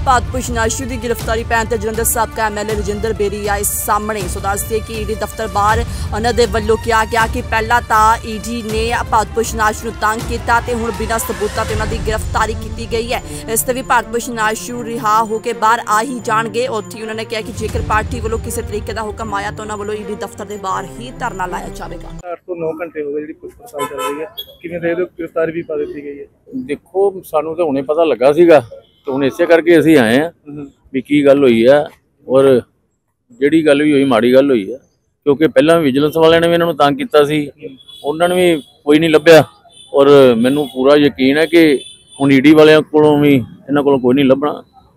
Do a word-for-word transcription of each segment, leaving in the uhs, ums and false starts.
ਭਾਰਤ ਭੂਸ਼ਣ ਆਸ਼ੂ ਦੀ गिरफ्तारी पैन ते जलंधर साबका M L A Rajinder Beri आए सामने। सो दसदे कि ईडी दफ्तर बाहर उन्हां दे वल्लों कहा गया कि पहला तां ईडी ने भारत भूषण आशू नूं तंग कीता ते हुण बिना सबूतां ते उन्हां दी गिरफ्तारी की गई है। इस ते भी भारत भूषण आशू रिहा होकर बाहर आ ही जाणगे। उत्थे उन्होंने कहा कि जेकर पार्टी वालों किसी तरीके का हुक्म आया तो उन्हां वालों ईडी दफ्तर के बाहर ही धरना लाया जाएगा। आठ तो नौ घंटे हो गए जी पुछ पड़ताल चल रही है, किवें दे दो गिरफ्तारी भी पा दी गई है। देखो सानू तो हुणे पता लगा सीगा तो हुण इसे करके असीं आए हैं भी की गल हुई है और जिहड़ी गल भी हुई माड़ी गल हुई है, क्योंकि पहला विजिलेंस वाले ने भी इन्हां नूं तंग कीता सी, उन्हां ने भी कोई नहीं लभ्या और मैनूं पूरा यकीन है कि हुण ईडी वालियां कोलों भी इन्हां कोलों कोई नहीं लभना।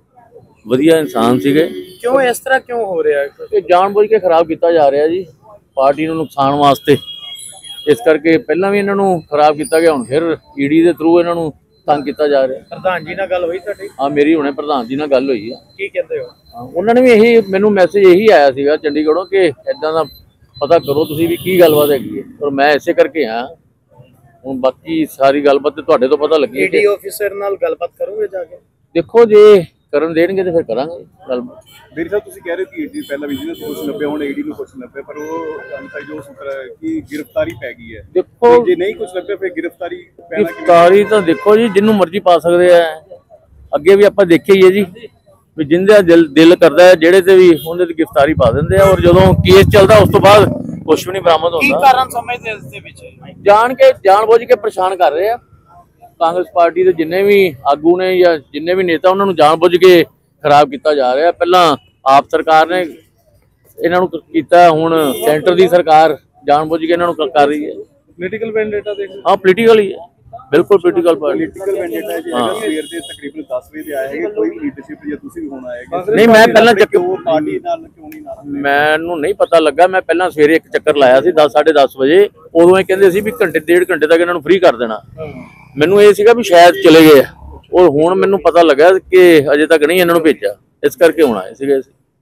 वधिया इंसान सीगे। क्यों इस तरह क्यों हो रहा है? ये जानबूझ के खराब किया जा रहा जी पार्टी नूं नुकसान वास्ते, इस करके पहला भी इन्हां नूं खराब किया गया, हुण फिर ईडी दे थ्रू इन्हां नूं तंग किया जा रहा है। प्रधान जी नाल गल हुई तुहाडी? हाँ मेरी हुणे प्रधान जी नाल गल हुई है। की कहंदे हो? उन्होंने भी यही मैनू मैसेज यही आया सीगा चंडीगढ़ों कि इदां दा पता करो तुसीं भी की गलबात हैगी है, और मैं इसे करके आया। हुण बाकी सारी गलबात ते तुहाडे तो पता लगी। ईडी ऑफिसर नाल गलबात करोगे जाके? देखो जे करन देणगे ते फिर करांगे गलबात। मेरी साहब तुसीं कह रहे हो कि ईडी पहला विजिलेंस कुछ नब्बे हुण ईडी नूं कुछ नब्बे, पर वो अंतर जो सूत्र है कि गिरफ्तारी पै गई है। देखो जे नहीं कुछ नब्बे फिर गिरफ्तारी गिरफ्तारी तो देखो जी जिन्नू मर्जी पा सकते हैं। अगे भी आपां देखिया ही है जी भी जिंदे दिल दिल करता है जेड़े ते भी उन्हें दी गिरफ्तारी पा देंदे आ, और जदों केस चलदा उस तो बाद कुछ भी नहीं बरामद होंदा। की कारण समझदे इस दे विच? जान के जानबूझ के परेशान कर रहे हैं कांग्रेस पार्टी के जिन्ने भी आगू ने या जिन्ने भी नेता उन्होंने जानबूझ के खराब किया जा रहा है। पहला आप सरकार ने इन्हां नूं कीता, हुण सेंटर दी सरकार जानबूझ के इन्हां नूं कर रही है। पॉलिटिकल वेंडेटा देख हाँ पॉलिटिकल ही है, बिल्कुल पॉलिटिकल पॉलिटिकल वेंडेटा है जी। अगर सवेर दे तकरीबन दस बजे आए हैं कोई लीडरशिप या तुसीं भी होना आएगा? नहीं मैं पहला चक्कर पार्टी नाल क्यों नहीं नाल मैनूं नहीं पता लगा। मैं पहला सवेरे एक चक्कर लाया सी दस साढ़े दस बजे, उदों कहंदे सी भी घंटे डेढ़ घंटे तक इन्हां नूं फ्री कर देना। मैनूं ये सीगा भी शायद चले गए, और हुण मैनूं पता लगा कि अजे तक नहीं इन्हां नूं भेजा, इस करके हुण आए सीगे।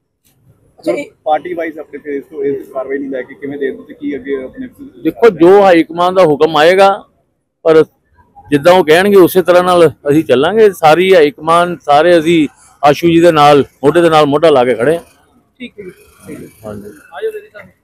पार्टी वाइज अपने फेस तो इस कार्रवाई नहीं लेके किवें दे दो की अगे अपने? देखो जो हाई कमान दा हुक्म आएगा, पर जिद्दां वो कहणगे उसे तरह नाल असीं चलांगे। सारी हाई कमान सारे असीं आशू जी दे नाल मोढे दे नाल मोढा ला के खड़े। ठीक है। हाँ जी।